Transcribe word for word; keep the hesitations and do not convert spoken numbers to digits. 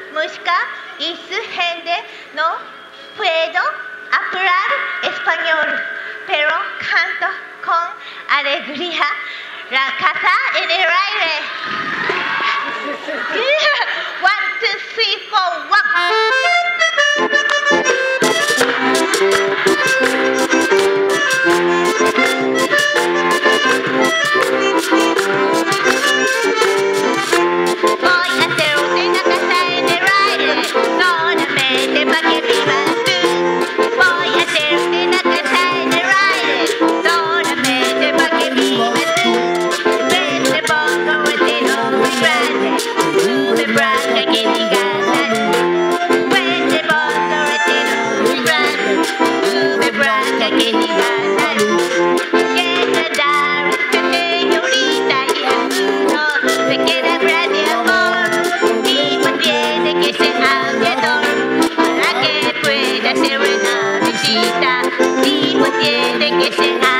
música y su gente no puedo hablar español, pero canto con alegría la casa en el aire. One, two, three, four, voy a hacer una casa en el aire, solamente para que vivas tú. Voy a hacer una casa en el aire, solamente para que vivas tú. Me pongo un vestido muy grande, sube branca que diga la luz. Me pongo un vestido muy grande, sube branca que diga la luz. Quiero dar señorita y el mundo se queda grande amor. Y pues tiene que ser alrededor para que pueda hacer una visita. Y pues tiene que ser